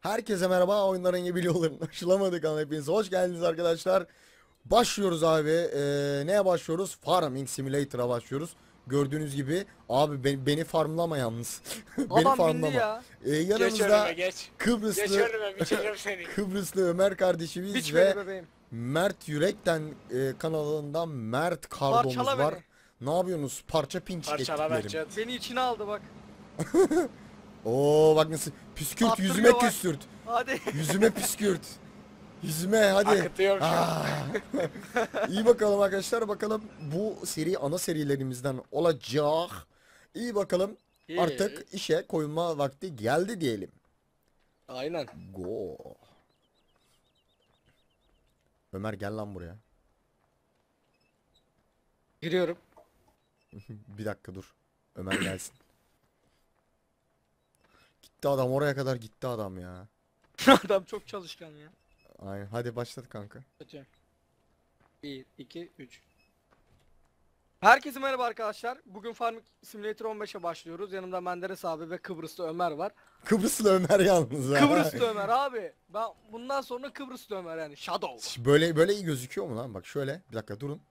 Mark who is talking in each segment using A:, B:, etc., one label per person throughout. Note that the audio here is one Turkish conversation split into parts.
A: Herkese merhaba, oyunların gibi yollarını aşılamadık ama hepiniz hoş geldiniz arkadaşlar. Başlıyoruz abi. Neye başlıyoruz? Farming Simulator'a başlıyoruz. Gördüğünüz gibi abi beni farmlama yalnız. Beni
B: Adam bindi
A: farmlama.
B: ya.
C: Geç önüme
A: Yanımızda
C: geç. Geç
A: Kıbrıslı
C: önüme biçeceğim seni.
A: Kıbrıslı Ömer kardeşimiz
B: Biç
A: ve
B: beni bebeğim.
A: Mert Yürek'ten kanalından Mert Kardomuz
B: Parçala
A: var.
B: beni.
A: Ne yapıyorsunuz? Parça pinç
C: Parçala
A: ettiklerim.
C: Berçat.
B: Beni içine aldı bak.
A: Oo bak nasıl püskürt,
B: Attırıyor
A: yüzüme
B: bak.
A: küstürt.
B: Hadi.
A: Yüzüme püskürt. Yüzüme hadi.
C: Akıtıyorum şu an.
A: İyi bakalım arkadaşlar, bakalım bu seri ana serilerimizden olacak. İyi bakalım, artık işe koyulma vakti geldi diyelim.
B: Aynen.
A: Go. Ömer gel lan buraya.
B: Giriyorum.
A: Bir dakika dur. Ömer gelsin. Gitti adam, oraya kadar gitti adam ya.
B: Adam çok çalışkan ya.
A: Aynen, hadi başlat kanka.
B: Kötü. 1, 2, 3. Herkese merhaba arkadaşlar. Bugün Farming Simulator 15'e başlıyoruz. Yanımda Menderes abi ve Kıbrıslı Ömer var.
A: Kıbrıslı Ömer yalnız ha.
B: Kıbrıslı Ömer abi. Ben bundan sonra Kıbrıslı Ömer yani. Shadow.
A: Böyle iyi gözüküyor mu lan? Bak şöyle. Bir dakika durun.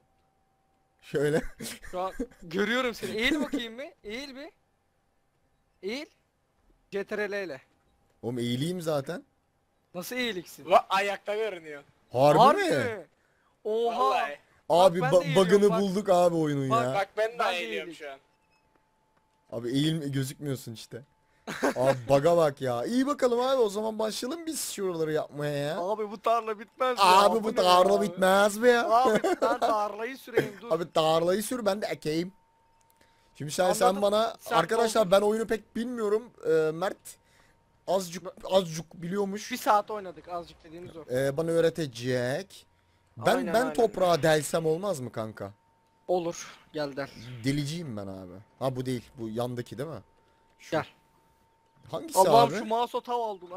A: Şöyle.
B: Şu an görüyorum seni. Eğil bakayım bir. Eğil bir. Eğil. CTRL ile.
A: Oğlum eğileyim zaten.
B: Nasıl eğiliksin?
C: Ayakta görünüyor.
A: Harbi mi?
B: Oha.
C: Vallahi.
A: Abi
B: ben de eğiliyorum,
A: bug'ını
B: bak.
A: bulduk abi oyunun
B: Bak,
A: ya.
C: Bak ben
B: Ben
C: de
B: de
C: eğiliyorum
B: iyiyim.
C: şu an.
A: Abi eğilme gözükmüyorsun işte. Abi bug'a bak ya. İyi bakalım abi, o zaman başlayalım biz şuraları yapmaya ya.
B: Abi bu tarla bitmez ya.
A: Abi bu
B: ne
A: tarla
B: ya?
A: bitmez mi ya?
B: Abi ben tarlayı süreyim dur.
A: Abi tarlayı sür, ben de ekeyim. Şimdi sen
B: Anladım.
A: bana
B: Sen
A: arkadaşlar, ben oyunu pek bilmiyorum. Mert azıcık biliyormuş.
B: Bir saat oynadık azıcık dediğimiz o.
A: Bana öğretecek. Ben
B: Aynen.
A: toprağa delsem olmaz mı kanka?
B: Olur. Gel der.
A: Deliciyim ben abi. Ha bu değil, bu yandaki değil mi? Şu.
B: Gel.
A: Hangisi
B: Allah'ım
A: abi?
B: şu mouse'a tav aldılar.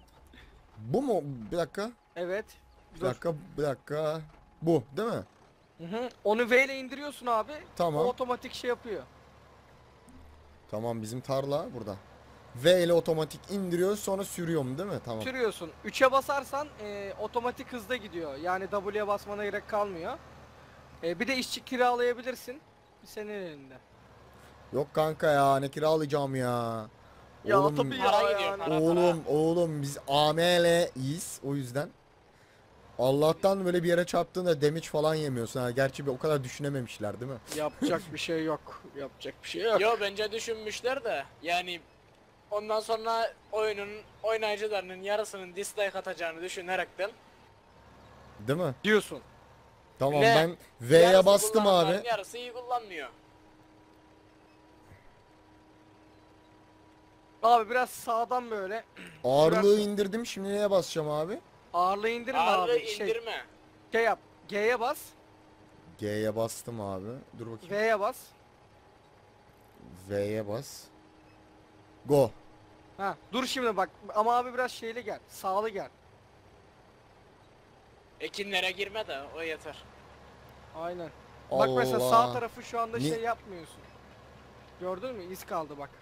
A: Bu mu? Bir dakika.
B: Evet.
A: Bir
B: Dur.
A: dakika. Bu değil mi?
B: Hı. Onu V ile indiriyorsun abi.
A: Tamam.
B: O otomatik şey yapıyor.
A: Tamam, bizim tarla burada. V ile otomatik indiriyor, sonra sürüyorum değil mi? Tamam.
B: Sürüyorsun. 3'e basarsan otomatik hızda gidiyor. Yani W'ye basmana gerek kalmıyor. Bir de işçi kiralayabilirsin. Senin elinde.
A: Yok kanka ya, ne kiralayacağım ya.
B: Ya
A: Oğlum,
B: tabii
C: Para
B: ya
C: gidiyor,
B: yani.
C: para.
A: oğlum biz AML'yiz o yüzden. Allah'tan böyle bir yere çarptığında damage falan yemiyorsun ha. Gerçi o kadar düşünememişler değil mi?
B: Yapacak bir şey yok. Yapacak bir şey yok.
C: Yo bence düşünmüşler de yani ondan sonra oyunun oynayıcılarının yarısının dislike atacağını düşünerekten
A: Değil mi?
B: Diyorsun.
A: Tamam,
C: Ve
A: ben V'ye
C: yarısı
A: bastım
C: kullananların
A: abi.
C: yarısı iyi kullanmıyor.
B: Abi biraz sağdan böyle.
A: Ağırlığı
B: Sürersin.
A: indirdim, şimdi neye basacağım abi?
B: Ağırlığı indirme
C: Ağırlığı
B: abi.
C: indirme.
B: Şey yap. G'ye bas.
A: G'ye bastım abi. Dur bakayım.
B: V'ye bas.
A: V'ye bas. Go.
B: Ha, dur şimdi bak. Ama abi biraz şeyli gel. Sağlı gel.
C: Ekinlere girme de o yeter.
B: Aynen. Bak mesela sağ
A: Allah.
B: tarafı şu anda
A: Ni-
B: şey yapmıyorsun. Gördün mü? İz kaldı bak.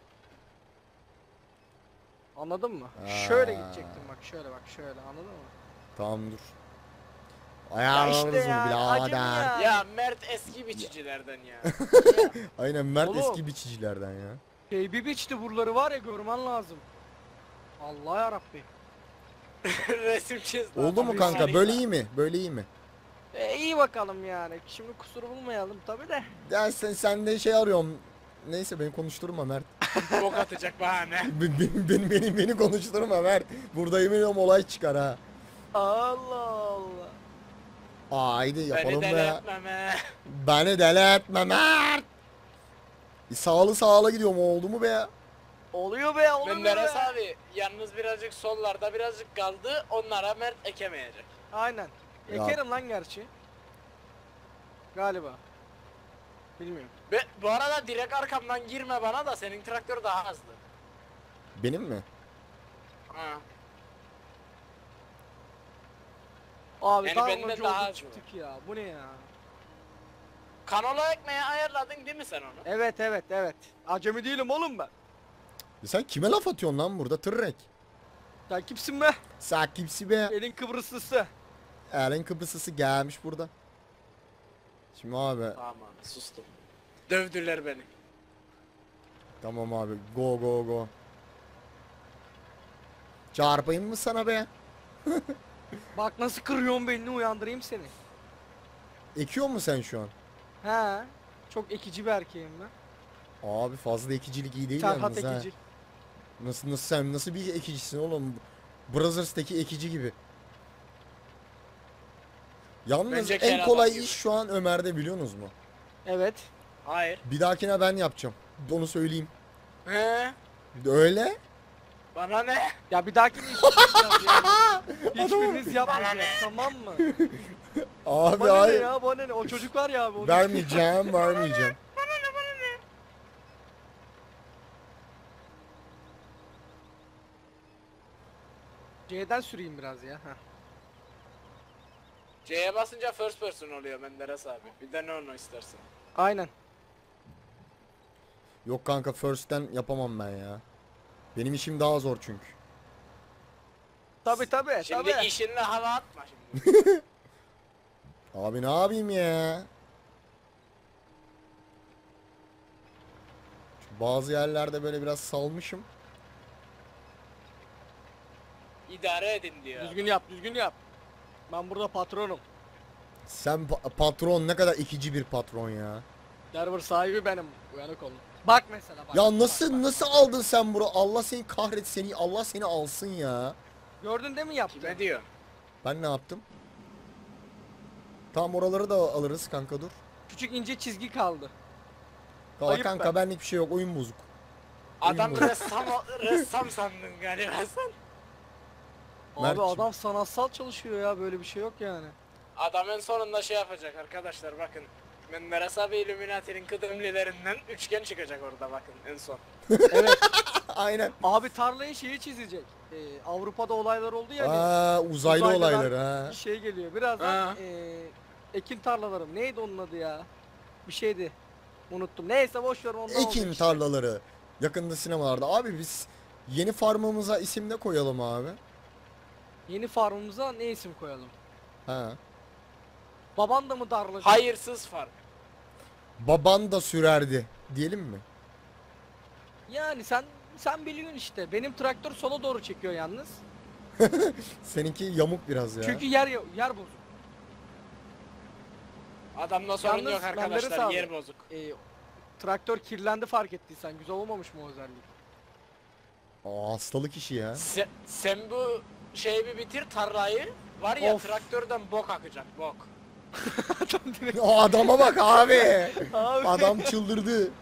B: Anladın mı? Şöyle gidecektin bak. Şöyle bak. Şöyle. Anladın mı?
A: Tamam dur.
B: Ya
A: Ayarlarız
B: işte
A: bunu
B: ya. Acemi
A: birader.
B: ya.
C: Ya Mert eski biçicilerden ya.
A: Aynen, Mert
B: Oğlum.
A: eski biçicilerden ya.
B: Şey bir biçti buraları var ya görmen lazım. Allah yarabbi.
C: Resim çiz. lan.
A: Oldu mu
C: Abi,
A: kanka?
C: seni-
A: Böyle iyi mi? Böyle iyi mi?
B: İyi bakalım yani. Şimdi kusur bulmayalım tabi de.
A: Ya sen de şey arıyorum. Neyse, beni konuşturma Mert.
C: Bok atacak bahane.
A: Beni konuşturma Mert. Burada yemin ediyorum olay çıkar ha.
B: Allah Allah.
A: Haydi yapalım
C: Beni
A: be.
C: deli etme be.
A: Beni deli etme Mert. Sağlı gidiyorum, oldu mu be ya?
B: Oluyor be oluyor be.
C: Menderes abi yalnız birazcık sollarda birazcık kaldı. Onlara Mert ekemeyecek.
B: Aynen.
A: Ya.
B: Ekerim lan gerçi. Galiba. Bilmiyorum.
C: Ve bu arada direkt arkamdan girme bana da senin traktör daha hızlı.
A: Benim mi?
C: Ha.
B: Abi
C: Yani
B: daha
C: bende
B: önce
C: daha
B: olduk
C: az
B: çıktık ya. Bu ne ya?
C: Kanola ekmeği ayarladın değil mi sen onu?
B: Evet. Acemi değilim oğlum ben.
A: Sen kime laf atıyorsun lan burada tırrek?
B: Sen kimsin be?
A: Sen kimsin be?
B: Elin Kıbrıslısı.
A: Eren Kıbrıslısı gelmiş burada. Şimdi abi
C: Tamam abi sustum. Dövdüler beni.
A: tamam abi go go go. Çarpayım mı sana be?
B: Bak nasıl kırıyorsun belini, uyandırayım seni.
A: Ekiyor mu sen şu an?
B: He. Çok ekici bir erkeğim ben.
A: Abi fazla ekicilik iyi değil
B: Serhat
A: yalnız ha.
B: ekici.
A: Nasıl sen nasıl bir ekicisin oğlum? Brothers'taki ekici gibi. Yalnız
C: Bence
A: en
C: Kerem
A: kolay
C: adam gibi.
A: iş şu an Ömer'de biliyorsunuz mu?
B: Evet.
C: Hayır.
A: Bir dahakine ben yapacağım. Onu söyleyeyim.
C: He?
A: Öyle.
C: Bana ne?
B: Ya bir dahaki iş yapacağız yani. Hiçbiriniz yapmayacak, tamam mı?
A: Abi
B: Bana ne
A: hayır.
B: ya, bana ne? O çocuk var ya abi. Onu...
A: Vermeyeceğim, vermeyeceğim.
B: C'den süreyim biraz ya. Heh.
C: C'ye basınca first person oluyor Menderes abi. Bir de ne onu istersin.
B: Aynen.
A: Yok kanka first'ten yapamam ben ya. Benim işim daha zor çünkü.
B: Tabi tabi
C: Şimdi
B: tabi.
C: işinle hava atma şimdi.
A: Abi ne yapayım ya? Çünkü bazı yerlerde böyle biraz salmışım.
C: İdare edin diyor.
B: Düzgün yap, düzgün yap. Ben burada patronum.
A: Sen patron ne kadar ikici bir patron ya.
B: Server sahibi benim. Uyanık olun. Bak mesela bak.
A: Ya
B: bak,
A: nasıl
B: bak.
A: nasıl aldın sen bunu? Allah seni kahretsin, seni Allah seni alsın ya.
B: Gördün değil mi yaptı?
C: Kime diyor?
A: Ben ne yaptım? Tamam oraları da alırız kanka dur.
B: Küçük ince çizgi kaldı.
A: Valla
B: Ayıp
A: kanka
B: be.
A: benlik bir şey yok, oyun bozuk.
C: Adam
A: Oyun
C: ressam sandın galiba sen.
B: Abi
A: Mert'cim.
B: adam sanatsal çalışıyor ya, böyle bir şey yok yani.
C: Adam en sonunda şey yapacak arkadaşlar bakın. Menderes abi Illuminati'nin kıdemlilerinden üçgen çıkacak orada bakın en son.
B: Evet.
A: Aynen.
B: Abi tarlayı şeyi çizecek. Avrupa'da olaylar oldu ya. hani
A: Aa uzaylı
B: uzaylılar
A: olaylar ha.
B: Bir şey geliyor. Birazdan
C: Ha.
B: ekin tarlalarım. Neydi onun adı ya? Bir şeydi. Unuttum. Neyse boş ver, ondan olacak
A: Ekin
B: işte.
A: tarlaları. Yakında sinemalarda. Abi biz yeni farmımıza isim ne koyalım abi?
B: Yeni farmımıza ne isim koyalım?
A: Ha.
B: Baban da mı darlacı?
C: Hayırsız fark.
A: Baban da sürerdi diyelim mi?
B: Yani sen biliyorsun işte. Benim traktör sola doğru çekiyor yalnız.
A: Seninki yamuk biraz ya.
B: Çünkü yer bozuk.
C: Adamda sorun
B: Yalnız
C: yok
B: Menderes
C: arkadaşlar
B: abi.
C: yer bozuk.
B: Traktör kirlendi, fark ettiysen. Güzel olmamış mı o özellik?
A: Aa, hastalık işi ya.
C: Sen bu şeyi bir bitir tarlayı. Var ya
B: Of.
C: traktörden bok akacak bok.
B: Adam direkt...
A: O adama bak abi.
B: Abi,
A: Adam çıldırdı.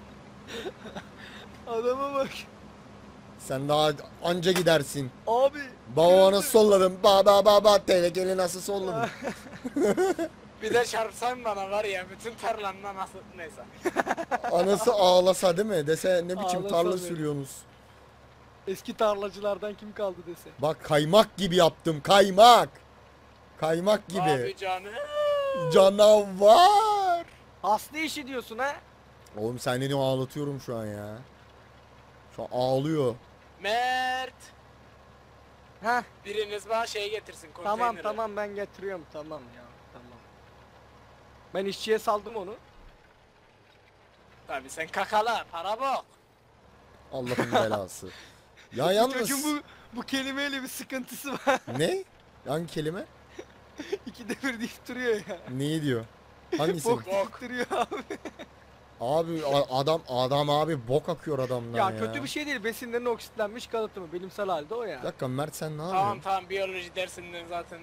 B: adama bak.
A: Sen daha anca gidersin.
B: Abi.
A: Baba nasıl solladım? Baba tehlikeli nasıl solladım?
C: Bir de çarpsan bana var ya bütün tarlamda nasıl neyse.
A: Anası ağlasa değil mi? Dese ne biçim
B: Ağlasa
A: tarla
B: be.
A: sürüyorsunuz.
B: Eski tarlacılardan kim kaldı dese.
A: Bak kaymak gibi yaptım, kaymak. Kaymak gibi.
C: Abi canım.
A: Canavar.
B: Aslı işi diyorsun ha?
A: Oğlum sen beni ağlatıyorum şu an ya. Şu an ağlıyor.
C: Mert.
B: Heh.
C: Biriniz bana şey getirsin konteyneri.
B: Tamam ben getiriyorum, tamam ya, tamam. Ben işçiye saldım onu.
C: Tabii sen kakala para bok.
A: Allah'ın belası. Ya yalnız.
B: Çocuğun bu kelimeyle bir sıkıntısı var.
A: Ne? Hangi kelime?
B: İkide bir deyip duruyor ya.
A: Neyi diyor? Hangisi?
B: Bok deyip duruyor abi.
A: Abi adam abi bok akıyor adamdan ya.
B: Ya kötü bir şey değil, besinlerin oksitlenmiş kalıtımı, bilimsel halde o ya.
A: Bir dakika Mert sen ne
C: Tamam
A: yapıyorsun?
C: tamam biyoloji dersinden zaten.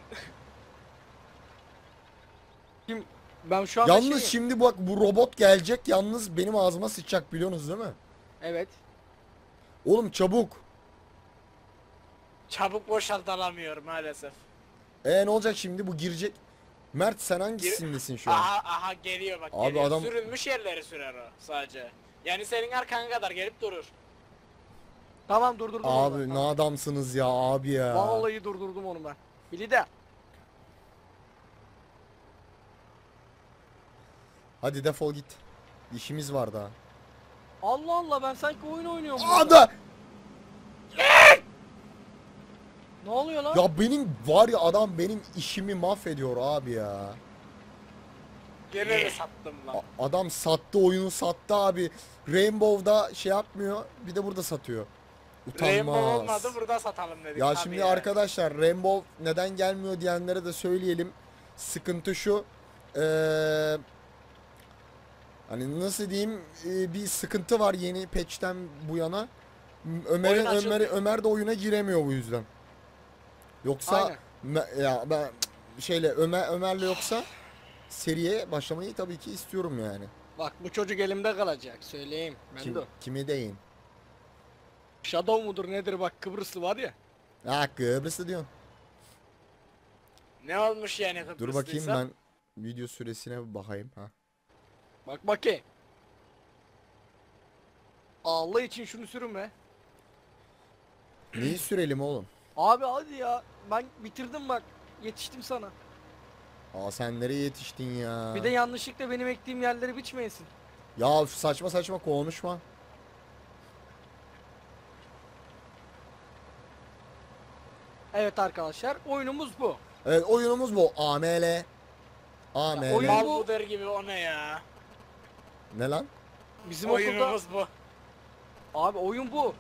B: Kim, ben şu anda
A: Yalnız
B: şeyim.
A: şimdi bak bu robot gelecek yalnız benim ağzıma sıçacak biliyorsunuz değil mi?
B: Evet.
A: Oğlum çabuk.
C: Çabuk boşalt alamıyorum maalesef.
A: Ne olacak şimdi bu girecek. Mert sen hangisindesin şu an?
C: Aha geliyor bak
A: Abi
C: geliyor.
A: adam-
C: Sürülmüş yerleri sürer o sadece. Yani senin arkan kadar gelip durur.
B: Tamam, durdurdum onu
A: Abi
B: ben,
A: ne
B: tamam.
A: adamsınız ya abi ya.
B: Vallahi durdurdum onu ben. Bili de.
A: Hadi defol git. İşimiz var daha.
B: Allah Allah, ben sanki oyun oynuyorum.
A: Ada!
B: Ne oluyor lan?
A: Ya benim var ya, adam benim işimi mahvediyor abi ya.
C: Gene de sattım lan.
A: Adam sattı, oyunu sattı abi. Rainbow'da şey yapmıyor, bir de burada satıyor.
C: Rainbow
A: Utanmaz.
C: olmadı, burada satalım dedik.
A: Ya
C: tabii
A: şimdi
C: ya.
A: arkadaşlar, Rainbow neden gelmiyor diyenlere de söyleyelim. Sıkıntı şu. Eee Hani nasıl diyeyim, bir sıkıntı var yeni patch'ten bu yana.
C: Oyun açıldı.
A: Ömer de oyuna giremiyor bu yüzden. Yoksa
B: Aynen.
A: ya ben şeyle Ömer'le yoksa seriye başlamayı tabii ki istiyorum yani.
B: Bak bu çocuk elimde kalacak söyleyeyim. Mendo.
A: Kimi deyin?
B: Shadow mudur nedir bak Kıbrıslı var ya.
A: Ha, Kıbrıs'ı diyorsun.
C: Ne olmuş yani
A: Dur
C: Kıbrıslıysa?
A: bakayım ben video süresine bir bakayım ha.
B: Bak bakayım. Allah için şunu sürün be.
A: Neyi sürelim oğlum?
B: Abi hadi ya. Ben bitirdim bak. Yetiştim sana.
A: Aa, sen nereye yetiştin ya?
B: Bir de yanlışlıkla benim ektiğim yerleri biçmeyesin.
A: Ya saçma saçma konuşma.
B: Evet arkadaşlar oyunumuz bu.
A: Evet, oyunumuz bu. AML. AML.
B: oyun-
C: Mal
B: bu-
C: budur gibi, o ne ya?
A: Ne lan?
B: Bizim okulda
C: Oyunumuz bu.
B: abi oyun bu.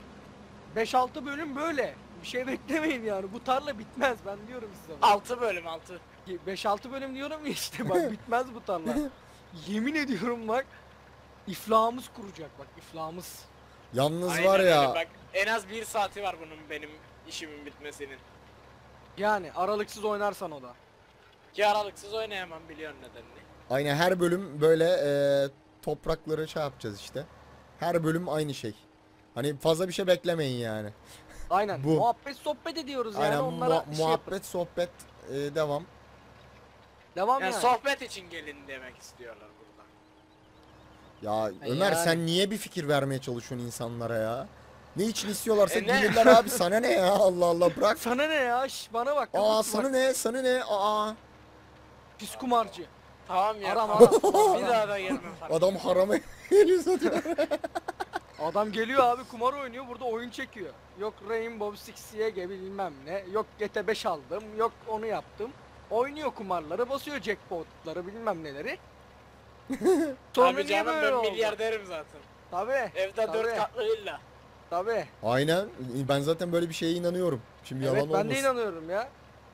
B: 5-6 bölüm böyle. Bir şey beklemeyin yani. Bu tarla bitmez ben diyorum size.
C: 6 bölüm 6.
B: 5-6 bölüm diyorum ya işte bak bitmez bu tarla. Yemin ediyorum bak. İflahımız kuracak bak iflahımız.
A: Yalnız
C: Aynen
A: var
C: öyle.
A: ya.
C: Bak en az 1 saati var bunun, benim işimin bitmesinin.
B: Yani aralıksız oynarsan o da.
C: Ki aralıksız oynayamam, biliyorsun nedenini.
A: Aynen, her bölüm böyle toprakları şey yapacağız işte. Her bölüm aynı şey. Hani fazla bir şey beklemeyin yani.
B: Aynen.
A: Bu.
B: Muhabbet sohbet ediyoruz yani
A: Aynen,
B: onlara şey yapın.
A: muhabbet sohbet devam.
B: Devam
C: Yani
B: yani.
C: sohbet için gelin demek istiyorlar burada.
A: Ya Ömer,
B: yani.
A: sen niye bir fikir vermeye çalışıyorsun insanlara ya? Ne için istiyorlarsa
C: Ne?
A: gelirler abi, sana ne ya, Allah Allah, bırak.
B: Sana ne ya? Şş, bana bak.
A: Aa,
B: Kıbrıs
A: sana
B: bak.
A: ne, sana ne, aa.
B: Pis kumarcı.
C: Tamam ya.
B: Aram,
C: tamam.
B: aram.
C: Bir daha da gelmem falan.
A: Adam harama geliyor zaten.
B: Adam geliyor abi kumar oynuyor burada oyun çekiyor. Yok Rainbow Six Siege bilmem ne. Yok GT5 aldım. Yok onu yaptım. Oynuyor kumarları, basıyor jackpotları bilmem neleri. Sonra
C: Abi
B: niye
C: canım,
B: böyle
C: ben
B: oldu?
C: milyarderim zaten.
B: Tabii.
C: Evde
B: tabii,
C: 4 katlı villa.
B: Tabii.
A: Aynen, ben zaten böyle bir şeye inanıyorum. Şimdi
B: Evet
A: yalan
B: ben de
A: olmasın.
B: inanıyorum ya.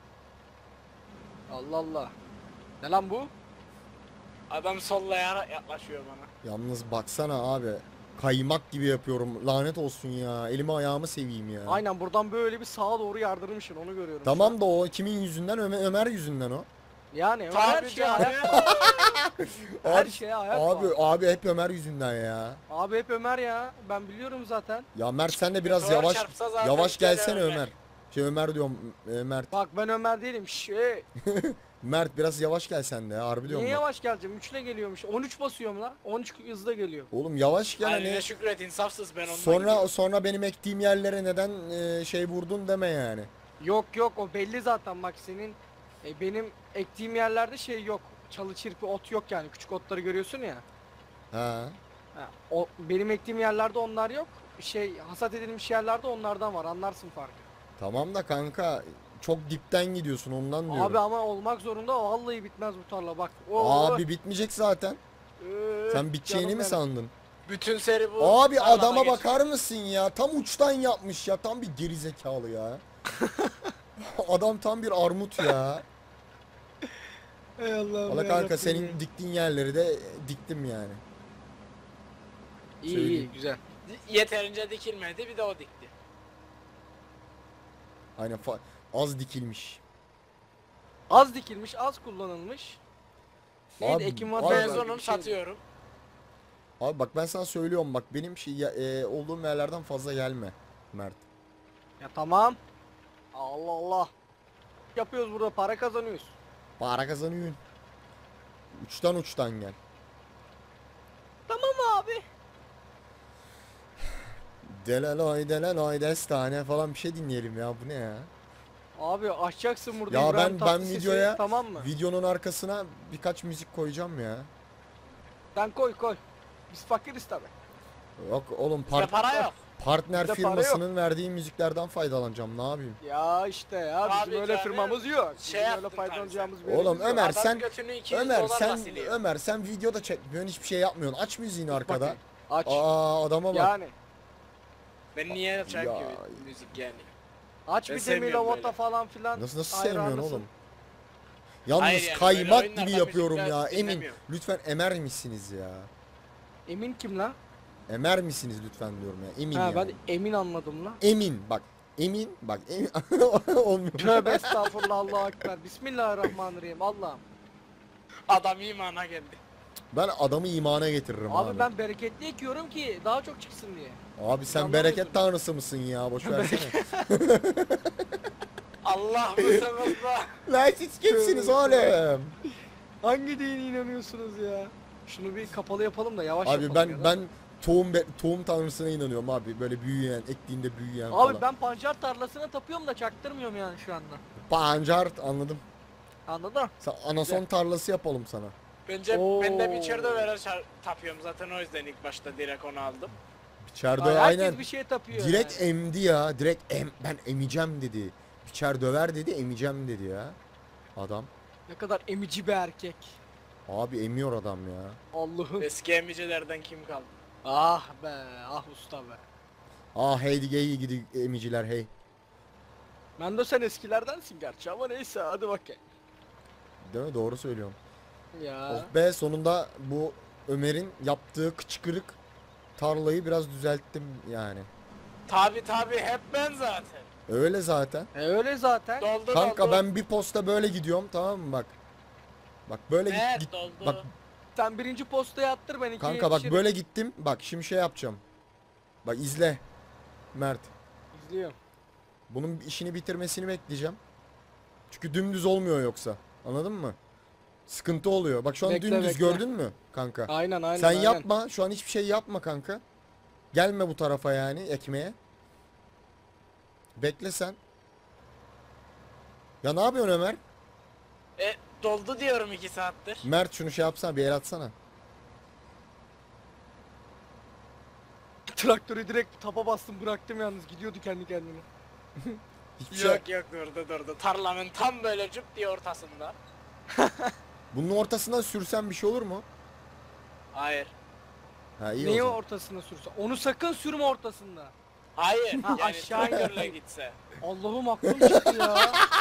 B: Allah Allah. Ne lan bu?
C: Adam sollayarak yaklaşıyor bana.
A: Yalnız baksana abi. Kaymak gibi yapıyorum. Lanet olsun ya. Elimi ayağımı seveyim ya.
B: Aynen buradan böyle bir sağa doğru yardırmışsın onu görüyorum. şu an.
A: Tamam da o kimin yüzünden? Ömer yüzünden o.
B: Yani Ömer her
C: Tabii
B: şeye
C: canım.
B: ayak her
A: Abi-
B: şeye ayak
A: Abi
B: var.
A: abi hep Ömer yüzünden ya.
B: Abi hep Ömer ya. Ben biliyorum zaten.
A: Ya Mert, sen de biraz
C: Motor
A: yavaş
C: çarpsa zaten
A: yavaş
C: gene
A: gelsene
C: Ömer.
A: Ömer. Şey, Ömer diyorum, Mert.
B: Bak ben Ömer değilim. Şey.
A: Mert, biraz yavaş gel sen de ya, harbi diyorum
B: Niye
A: bak.
B: yavaş geleceğim? 3'le geliyormuş. 13 basıyorum lan. 13 hızda geliyor.
A: Oğlum yavaş gel
C: Haline
A: hani.
C: şükret, insafsız, ben ondan
A: Sonra benim ektiğim yerlere neden şey vurdun deme yani.
B: Yok yok o belli zaten bak senin benim ektiğim yerlerde şey yok. Çalı çirpi ot yok yani. Küçük otları görüyorsun ya.
A: Ha.
B: Ha, o benim ektiğim yerlerde onlar yok. Şey hasat edilmiş yerlerde onlardan var. Anlarsın farkı.
A: Tamam da kanka, çok dipten gidiyorsun ondan diyorum.
B: Abi ama olmak zorunda vallahi bitmez bu tarla bak.
A: Abi bitmeyecek zaten.
B: Öf,
A: Sen biteceğini
B: canım
A: mi
B: benim.
A: sandın?
C: Bütün seri bu.
A: Abi
C: tarlada
A: adama
C: geçiyor.
A: bakar mısın ya? Tam uçtan yapmış ya. Tam bir gerizekalı ya. Adam tam bir armut ya.
B: Ey Allah'ım
A: Valla kanka,
B: yarabbim
A: senin
B: ya.
A: diktiğin yerleri de diktim yani.
B: İyi
A: söyleyeyim.
B: iyi güzel.
C: Yeterince dikilmedi, bir de o dikti.
A: Aynen, az dikilmiş.
B: Az dikilmiş, az kullanılmış. Neydi
A: Abi,
B: ekim
A: abi,
B: var.
C: Mezunum, satıyorum.
A: Abi bak, ben sana söylüyorum bak, benim olduğum yerlerden fazla gelme Mert.
B: Ya tamam. Allah Allah. Yapıyoruz burada para kazanıyoruz.
A: Para kazanıyorsun. Uçtan gel.
B: Tamam abi.
A: Delaloy destane falan bir şey dinleyelim ya, bu ne ya?
B: Abi açacaksın burada
A: Ya
B: İbrahim
A: ben
B: Tatlıses'i,
A: videoya
B: tamam mı?
A: videonun arkasına birkaç müzik koyacağım ya.
B: Sen koy koy. Biz fakiriz tabi.
A: Yok oğlum,
C: Bizde para yok.
A: Partner
B: Bizde para
A: firmasının verdiği müziklerden faydalanacağım. Ne yapayım?
B: Ya işte ya
C: Abi
B: bizim öyle
C: canım,
B: firmamız yok.
C: şey
B: Bizim öyle
C: yaptın
B: faydalanacağımız bir
A: Oğlum
B: yerimiz yok.
A: Ömer
C: Adam
A: sen
C: götünü 200
A: Ömer
C: dolarla
A: sen
C: siliyor.
A: Ömer sen videoda çekmiyorsun, hiçbir şey yapmıyorsun. Aç müziğini arkada.
B: Bakayım, aç.
A: Adama bak.
B: Yani
C: Ben niye açayım
A: Ya.
C: ki müzik yani?
B: aç
C: Ben
B: bir Demi
C: sevmiyorum
B: Lovato
C: böyle.
B: falan filan.
A: Nasıl
B: hayranısın.
A: sevmiyorsun oğlum? Yalnız
C: Hayır yani,
A: kaymak
C: böyle
A: gibi
C: oyunlardan
A: yapıyorum
C: müzikler
A: ya. Emin
C: dinlemiyorum.
A: lütfen emer misiniz ya?
B: Emin kim lan?
A: Emer misiniz lütfen diyorum ya. Emin
B: Ha
A: yani.
B: ben Emin anladım lan.
A: Emin bak. Emin bak. Emin. Olmuyor.
B: Tövbe estağfurullah, Allahu ekber. Bismillahirrahmanirrahim. Allah'ım.
C: Adam imana geldi.
A: Ben adamı imana getiririm abi.
B: Abi ben bereketli ekiyorum ki daha çok çıksın diye.
A: Abi sen
B: Anlamadım.
A: bereket tanrısı mısın ya? Boş versene.
C: Allah mısınızla?
A: Lan siz kimsiniz oğlum?
B: Hangi dine inanıyorsunuz ya? Şunu bir kapalı yapalım da yavaş
A: Abi
B: yapalım ya da.
A: ben tohum tanrısına inanıyorum abi. Böyle büyüyen, ektiğinde büyüyen falan.
B: Abi ben pancar tarlasına tapıyorum da çaktırmıyorum yani şu anda.
A: Pancar anladım.
B: Anladın?
A: Sen anason tarlası yapalım sana.
C: Bence
B: Oo.
C: ben de bir çırda veren tapıyorum zaten, o yüzden ilk başta direkt onu aldım.
A: Biçer
B: Ay,
A: döver
B: herkes
A: aynen.
B: bir şey tapıyor
A: Direkt
B: yani.
A: emdi ya. Direkt ben emeceğim dedi. Biçer döver dedi, emeceğim dedi ya. Adam.
B: Ne kadar emici bir erkek.
A: Abi emiyor adam ya.
B: Allah'ım.
C: Eski emicilerden kim kaldı?
B: Ah be, ah usta be.
A: Ah hey hey gidi emiciler hey.
B: Ben de sen eskilerdensin gerçi ama neyse hadi bakayım.
A: Değil mi? Doğru söylüyorum.
B: Ya.
A: Oh be, sonunda bu Ömer'in yaptığı kıçkırık tarlayı biraz düzelttim yani.
C: Tabi hep ben zaten.
A: Öyle zaten.
B: Öyle zaten.
C: Doldu
A: Kanka
C: doldu.
A: ben bir posta böyle gidiyorum, tamam mı bak. Bak böyle
C: Evet,
A: git.
C: doldu.
A: Bak
B: Sen birinci postaya attır, ben ikiye
A: kanka bak
B: yetişirim.
A: böyle gittim. Bak şimdi şey yapacağım. Bak izle. Mert.
B: İzliyorum.
A: Bunun işini bitirmesini bekleyeceğim. Çünkü dümdüz olmuyor yoksa. Anladın mı? Sıkıntı oluyor. Bak şu an
B: Bekle,
A: dümdüz
B: bekle.
A: gördün mü kanka?
B: Aynen
A: Sen
B: aynen.
A: yapma. Şu an hiçbir şey yapma kanka. Gelme bu tarafa yani ekmeğe. Bekle sen. Ya ne yapıyorsun Ömer?
C: Doldu diyorum 2 saattir.
A: Mert şunu şey yapsana, bir el atsana.
B: Traktörü direkt tapa bastım, bıraktım yalnız, gidiyordu kendi kendine.
A: Hiçbir şey.
C: Yok durdu. Tarlanın tam böyle cüp diye ortasında.
A: Bunun ortasından sürsen bir şey olur mu?
C: Hayır.
A: Ha iyi
B: Neyi
A: o zaman.
B: ortasına sürse? Onu sakın sürme ortasında.
C: Hayır.
B: Ha,
C: yani
B: aşağı
C: traktörle gitse.
B: Allah'ım aklım çıktı ya.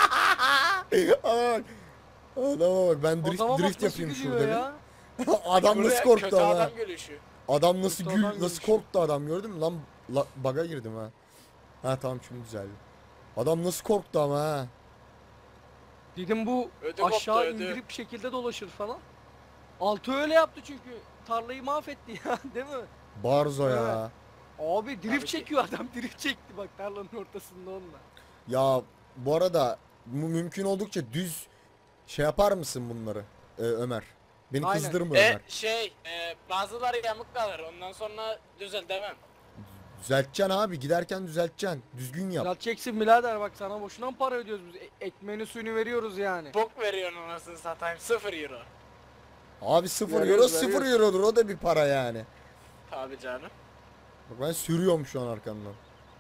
A: Aa, adama bak, ben
B: Adama bak
A: drift
B: nasıl
A: yapayım
B: gülüyor
A: şurada
B: ya.
A: bir. Adam nasıl
C: Buraya
A: korktu
C: kötü
A: ama.
C: adam gülüşü.
A: Adam nasıl
B: Kötü adam
A: nasıl
B: gülüşü.
A: korktu adam, gördün mü lan? Baga girdim ha. Ha tamam, şimdi düzeldi. Adam nasıl korktu ama ha.
B: Dedim bu
C: Ödü
B: aşağı
C: koptu, ödü.
B: indirip şekilde dolaşır falan. Altı öyle yaptı çünkü tarlayı mahvetti ya, değil mi?
A: Barzo ya.
B: Evet. Abi
C: Tabii
B: drift
C: ki.
B: çekiyor adam, drift çekti bak tarlanın ortasında onunla.
A: Ya bu arada mümkün oldukça düz şey yapar mısın bunları Ömer? Beni
B: Aynen.
A: kızdırma Ömer.
C: Bazıları yamuk kalır, ondan sonra düzeltemem.
A: Düzelteceksin abi, giderken düzelteceksin. Düzgün yap.
B: Düzelteceksin birader, bak sana boşuna mı para ödüyoruz biz? Ekmeğini suyunu veriyoruz yani.
C: Bok veriyorsun anasını satayım, 0 euro.
A: Abi 0
B: Veriyoruz,
A: euro 0
B: veriyoruz.
A: eurodur, o da bir para yani.
C: Tabi canım.
A: Bak ben sürüyorum şu an arkandan.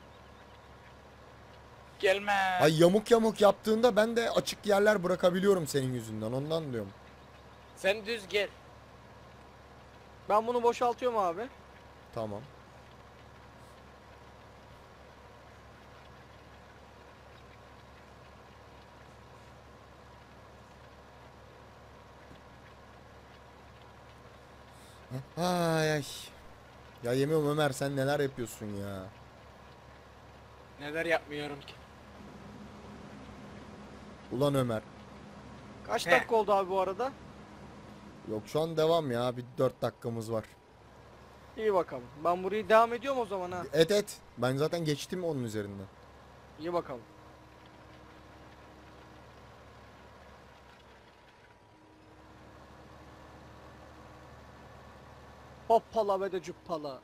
C: Gelme.
A: Ay yamuk yamuk yaptığında ben de açık yerler bırakabiliyorum senin yüzünden, ondan diyorum.
C: Sen düz gel.
B: Ben bunu boşaltıyorum abi.
A: Tamam. Ay ay. Ya yemiyorum Ömer, sen neler yapıyorsun ya.
C: Neler yapmıyorum ki.
A: Ulan Ömer.
B: Kaç
C: He.
B: dakika oldu abi bu arada?
A: Yok şu an devam ya, bir 4 dakikamız var.
B: İyi bakalım. Ben burayı devam ediyorum o zaman ha.
A: Et. Ben zaten geçtim onun üzerinden.
B: İyi bakalım. Hoppala be de cuppala.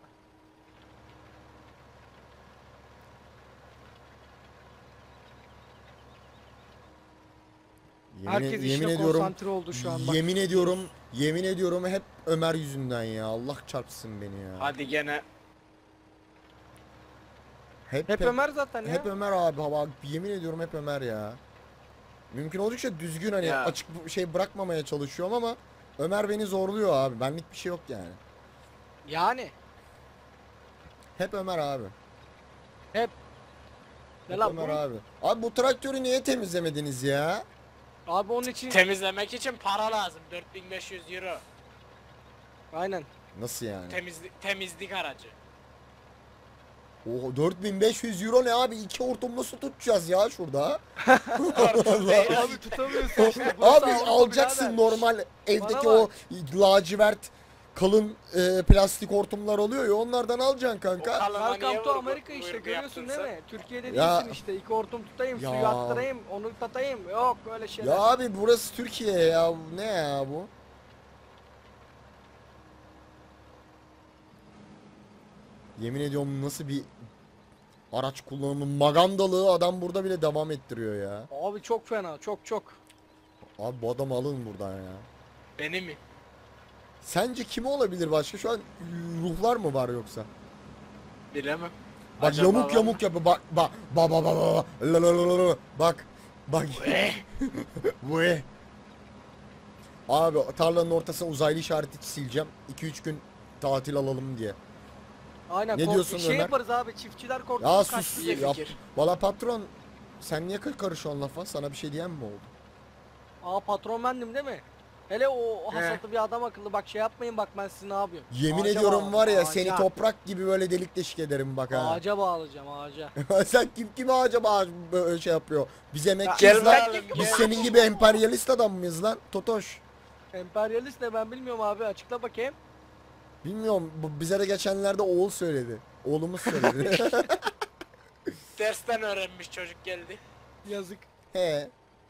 B: Herkes işine
A: ediyorum.
B: konsantre oldu şu an. Bak.
A: Yemin ediyorum hep Ömer yüzünden ya. Allah çarpsın beni ya.
C: Hadi gene.
B: Hep Ömer zaten ya.
A: Hep Ömer abi, bak yemin ediyorum hep Ömer ya. Mümkün oldukça düzgün hani
C: Ya.
A: açık şey bırakmamaya çalışıyorum ama Ömer beni zorluyor abi. Benlik bir şey yok yani.
B: Yani.
A: Hep Ömer abi.
B: Hep. Ne
A: Hep
B: lan
A: Ömer
B: bu?
A: abi. Abi bu traktörü niye temizlemediniz ya?
B: Abi onun için.
C: Temizlemek için para lazım. 4500 euro.
B: Aynen.
A: Nasıl yani?
C: Temizlik aracı.
A: Oho 4500 euro ne abi? İki hortum nasıl tutacağız ya şurada? Allah Allah.
B: Abi tutamıyorsun işte. Burası
A: Abi
B: Avrupa
A: alacaksın
B: birader.
A: normal evdeki
B: Bana
A: o lacivert kalın plastik hortumlar oluyor ya, onlardan alacaksın kanka.
C: kalın-
B: Welcome to
C: Niye
B: Amerika işte,
C: vurgu
B: görüyorsun
C: yaptın
B: değil
C: sen?
B: mi? Türkiye'de
A: Ya.
B: değilsin işte. İki hortum tutayım,
A: Ya.
B: suyu attırayım, onu tatayım. Yok böyle şeyler.
A: Ya abi burası Türkiye ya, bu ne ya bu? Yemin ediyorum nasıl bir araç kullanımı magandalığı adam burada bile devam ettiriyor ya.
B: Abi çok fena, çok.
A: Abi bu adamı alın buradan ya.
C: Beni mi?
A: Sence kim olabilir başka? Şu an ruhlar mı var yoksa?
C: Bilemem.
A: Bak
C: Acaba
A: yamuk
C: var mı?
A: yamuk yapıyor. Bak. Bak. Bu. Abi tarlanın ortasına uzaylı işareti sileceğim. 2-3 gün tatil alalım diye.
B: Aynen.
A: Ne diyorsun
B: şey
A: Ömer?
B: yaparız abi, çiftçiler korktu.
A: Ya
B: kaçtı
A: sus
B: diye
A: yap.
B: fikir.
A: Valla patron sen niye karışıyorsun lafa? Sana bir şey diyen mi oldu?
B: Aa patron bendim değil mi? Hele o hasatlı bir adam akıllı bak, şey yapmayın bak, ben sizi ne yapıyorum?
A: Yemin
B: Ağaca
A: ediyorum
B: bağlı,
A: var ya
B: ağaca.
A: seni toprak gibi böyle delik deşik ederim bak ha.
B: Ağaca bağlayacağım, ağaca.
A: Sen kim ağaca böyle şey yapıyor? Biz
C: Gel
A: emekçiyiz lan.
C: bakalım,
A: Biz
C: gel.
A: senin gibi emperyalist adam mıyız lan? Totoş.
B: Emperyalist ne, ben bilmiyorum abi, açıkla bakayım.
A: Bilmiyorum, bize de geçenlerde oğul söyledi. Oğlumuz söyledi.
C: Dersten öğrenmiş çocuk geldi.
B: Yazık.
A: He.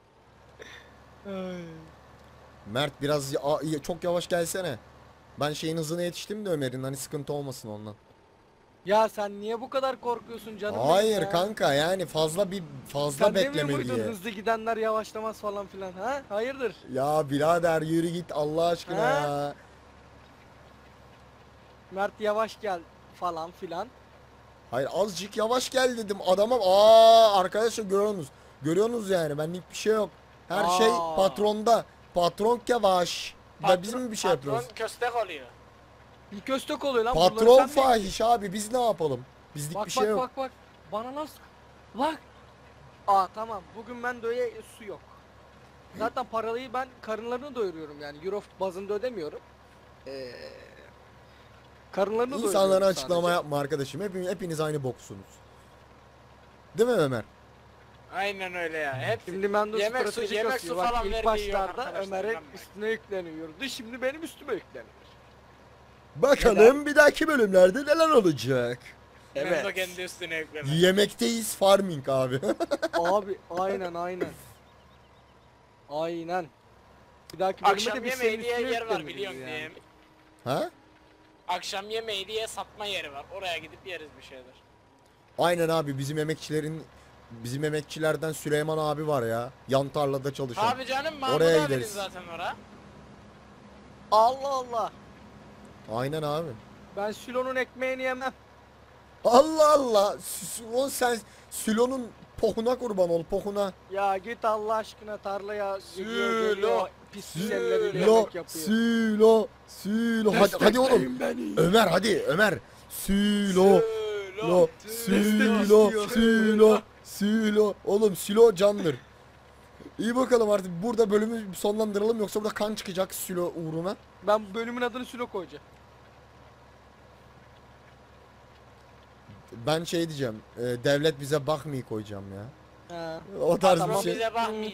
A: Mert biraz çok yavaş gelsene. Ben şeyin hızına yetiştim de Ömer'in, hani sıkıntı olmasın ondan.
B: Ya sen niye bu kadar korkuyorsun canım benim
A: Hayır
B: ya?
A: kanka, yani fazla
B: Sen demiyor
A: bekleme
B: muydun
A: diye.
B: hızlı gidenler yavaşlamaz falan filan, ha? Hayırdır?
A: Ya birader yürü git Allah aşkına
B: Ha?
A: ya.
B: Mert yavaş gel falan filan.
A: Hayır azıcık yavaş gel dedim adama. Arkadaşlar görüyorsunuz. Görüyorsunuz yani, benlik bir şey yok. Her şey
B: Aa.
A: patronda. Patron yavaş. Da biz mi bir şey
C: Patron
A: yapıyoruz?
C: köstek oluyor.
B: Bir köstek oluyor lan. buraları
A: Patron
B: sen mi-
A: fahiş abi, biz ne yapalım? Bizlik
B: Bak
A: bir şey yok.
B: bak. Bana nasıl? Bak. Aa tamam, bugün ben de su yok. Zaten paralıyı ben karınlarını doyuruyorum yani, euro bazında ödemiyorum. Karınlarını doyuruyorum
A: İnsanlara açıklama
B: sadece.
A: yapma arkadaşım. Hepiniz aynı boksunuz. Değil mi Ömer?
C: Aynen öyle ya. Hep
B: Şimdi Mendoz
C: Yemek su-
B: strateji
C: yemek
B: kasıyor.
C: su
B: Bak
C: falan
B: ilk
C: verdiği yok
B: başlarda
C: arkadaşlar,
B: Ömer'e
C: inanmayın.
B: üstüne yükleniyordu. Şimdi benim üstüme yükleniyor.
A: Bakalım bir dahaki bölümlerde neler olacak.
C: Mendo kendi üstüne yükleme.
A: Yemekteyiz farming abi.
B: Abi aynen. Aynen. Bir dahaki bölüme de
C: Akşam
B: biz senin
C: yemeği diye
B: üstüne
C: yer var
B: yükleniriz
C: biliyorum
B: yani.
C: diye.
A: Ha?
C: Akşam yemeği diye satma yeri var. Oraya gidip yeriz bir şeyler.
A: Aynen abi, bizim emekçilerden Süleyman abi var ya. Yan tarlada çalışan.
C: Abi canım Mahmut
A: Oraya
C: abinin
A: gideriz.
C: zaten ora.
B: Allah Allah.
A: Aynen abi.
B: Ben Sülo'nun ekmeğini yemem.
A: Allah Allah. Sen Sülo'nun pohuna kurban ol, pohuna.
B: Ya git Allah aşkına tarlaya gidiyor
C: Sülo.
B: geliyor. Pis elleriyle
A: Sülo,
B: yemek yapıyor.
A: Sülo. Hadi oğlum. Ömer hadi Ömer. Sülo. Sülo. Oğlum Sülo candır. İyi bakalım, artık burada bölümü sonlandıralım yoksa burada kan çıkacak Sülo uğruna.
B: Ben bölümün adını Sülo koyacağım.
A: Ben şey diyeceğim. Devlet bize bakmıyor koyacağım ya.
B: Ha.
A: O tarz
B: Tamam.
A: bir şey.
C: Bize bakmıyor.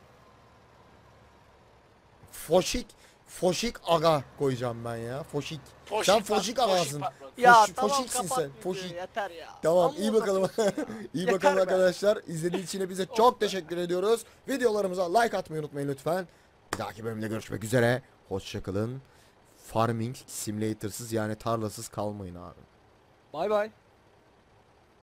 A: Foşik aga koyacağım ben ya. Foşik.
C: Foşik
A: Sen
C: patron,
A: foşik agasın.
C: patron.
B: Ya tamam,
A: Foşiksin
B: kapat
A: sen.
B: videoyu,
A: Foşik.
B: yeter ya.
A: Tamam,
B: Amma
A: iyi bakalım.
B: uzatıyorsun ya.
A: İyi
B: Yeter
A: bakalım
B: be.
A: arkadaşlar. İzlediğiniz için hepinize çok teşekkür ediyoruz. Videolarımıza like atmayı unutmayın lütfen. Bir dahaki bölümde görüşmek üzere. Hoşçakalın. Farming Simulator'sız, yani tarlasız kalmayın abi.
B: Bay bay.